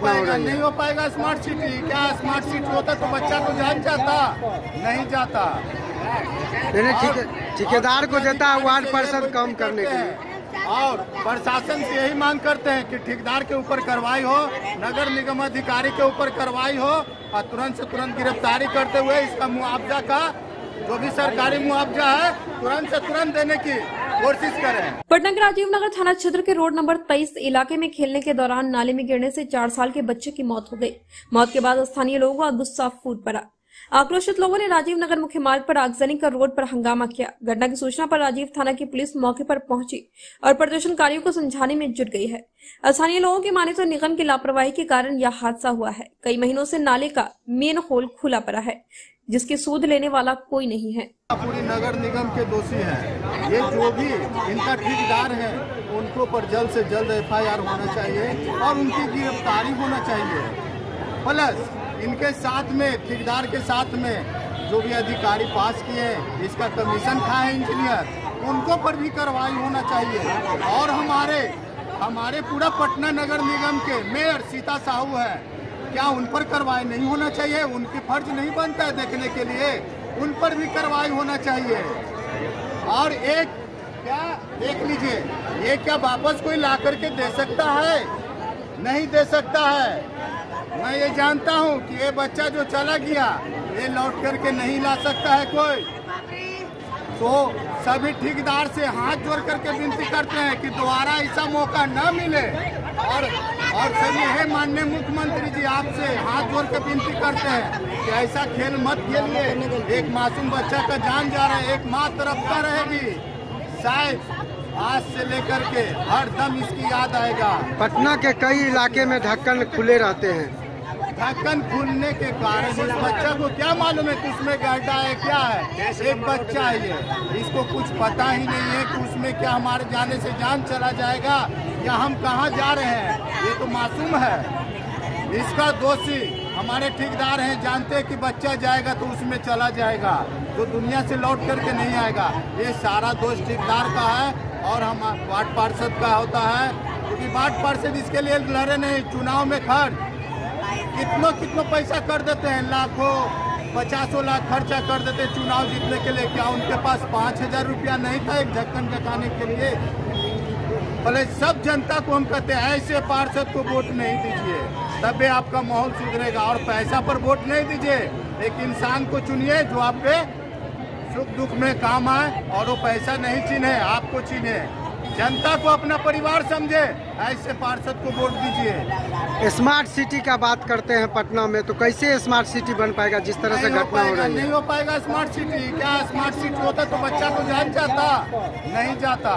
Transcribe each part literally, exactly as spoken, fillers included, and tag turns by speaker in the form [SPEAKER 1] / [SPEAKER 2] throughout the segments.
[SPEAKER 1] घटना हो रही है।
[SPEAKER 2] नहीं हो पाएगा स्मार्ट सिटी। क्या स्मार्ट सिटी होता तो बच्चा तो जान जाता, नहीं जाता।
[SPEAKER 1] ठेकेदार को देता है वार्ड पार्षद कम करने के लिए।
[SPEAKER 2] और प्रशासन से यही मांग करते हैं कि ठेकेदार के ऊपर कार्रवाई हो, नगर निगम अधिकारी के ऊपर कार्रवाई हो और तुरंत से तुरंत गिरफ्तारी करते हुए इसका मुआवजा का जो भी सरकारी मुआवजा है तुरंत से तुरंत देने की कोशिश करें।
[SPEAKER 3] पटना के राजीव नगर थाना क्षेत्र के रोड नंबर तेईस इलाके में खेलने के दौरान नाले में गिरने से चार साल के बच्चे की मौत हो गई। मौत के बाद स्थानीय लोगों का गुस्सा फूट पड़ा। आक्रोशित लोगों ने राजीव नगर मुख्य मार्ग पर आगजनी कर रोड पर हंगामा किया। घटना की सूचना पर राजीव थाना की पुलिस मौके पर पहुंची और प्रदर्शनकारियों को समझाने में जुट गई है। स्थानीय लोगों की माने तो निगम की लापरवाही के कारण यह हादसा हुआ है। कई महीनों से नाले का मेन होल खुला पड़ा है जिसकी सूद लेने वाला कोई नहीं है।
[SPEAKER 2] पूरी नगर निगम के दोषी हैं। ये जो भी इनका ठेकेदार है उनको पर जल्द से जल्द एफ आई आर होना चाहिए और उनकी गिरफ्तारी होना चाहिए। प्लस इनके साथ में ठेकेदार के साथ में जो भी अधिकारी पास किए इसका कमीशन खाए इंजीनियर उनको पर भी कार्रवाई होना चाहिए। और हमारे हमारे पूरा पटना नगर निगम के मेयर सीता साहू है, क्या उन पर कार्रवाई नहीं होना चाहिए? उनकी फर्ज नहीं बनता है देखने के लिए, उन पर भी कार्रवाई होना चाहिए। और एक क्या देख लीजिए, ये क्या वापस कोई ला करके दे सकता है? नहीं दे सकता है। मैं ये जानता हूँ कि ये बच्चा जो चला गया ये लौट करके नहीं ला सकता है कोई। तो सभी ठेकेदार से हाथ जोड़ करके विनती करते हैं कि दोबारा ऐसा मौका न मिले। और और सही है माननीय मुख्यमंत्री जी, आपसे हाथ जोड़ कर विनती करते हैं कि ऐसा खेल मत खेलिए। एक मासूम बच्चा का जान जा रहा है, एक माँ तरफता रहेगी, शायद आज से लेकर के हर दम इसकी याद आएगा।
[SPEAKER 1] पटना के कई इलाके में ढक्कन खुले रहते हैं।
[SPEAKER 2] ढक्कन खुलने के कारण इस बच्चा को क्या मालूम है कि उसमें गड्ढा है क्या है? एक बच्चा है ये, इसको कुछ पता ही नहीं है कि उसमें क्या हमारे जाने से जान चला जाएगा या हम कहाँ जा रहे हैं। ये तो मासूम है। इसका दोषी हमारे ठेकेदार हैं, जानते हैं कि बच्चा जाएगा तो उसमें चला जाएगा, जो दुनिया से लौट करके नहीं आएगा। ये सारा दोष ठेकेदार का है और हम वार्ड पार्षद का होता है, क्योंकि वार्ड पार्षद इसके लिए लड़े नहीं। चुनाव में खर्च कितनों कितनों पैसा कर देते हैं, लाखों पचासों लाख खर्चा कर देते हैं चुनाव जीतने के लिए। क्या उनके पास पाँच हजार रुपया नहीं था एक ढक्कन ढकाने के लिए? भले सब जनता को हम कहते हैं ऐसे पार्षद को वोट नहीं दीजिए, तभी आपका माहौल सुधरेगा। और पैसा पर वोट नहीं दीजिए, एक इंसान को चुनिए जो आपके सुख दुख में काम आए और वो पैसा नहीं चिन्हे, आपको चिन्हे। जनता को अपना परिवार समझे, ऐसे पार्षद को वोट दीजिए।
[SPEAKER 1] स्मार्ट सिटी का बात करते हैं पटना में, तो कैसे स्मार्ट सिटी बन पाएगा जिस तरह से घटना हो रही है?
[SPEAKER 2] नहीं हो पाएगा स्मार्ट सिटी। क्या स्मार्ट सिटी होता तो बच्चा तो जान जाता, नहीं जाता।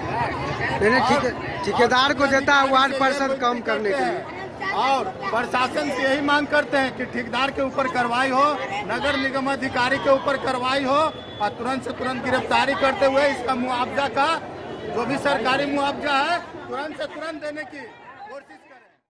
[SPEAKER 1] ठेकेदार को देता है वार्ड पार्षद कम करने के लिए।
[SPEAKER 2] और प्रशासन से यही मांग करते हैं कि ठेकेदार के ऊपर कार्रवाई हो, नगर निगम अधिकारी के ऊपर कार्रवाई हो और तुरंत से तुरंत गिरफ्तारी करते हुए इसका मुआवजा का जो भी सरकारी मुआवजा है तुरंत से तुरंत देने की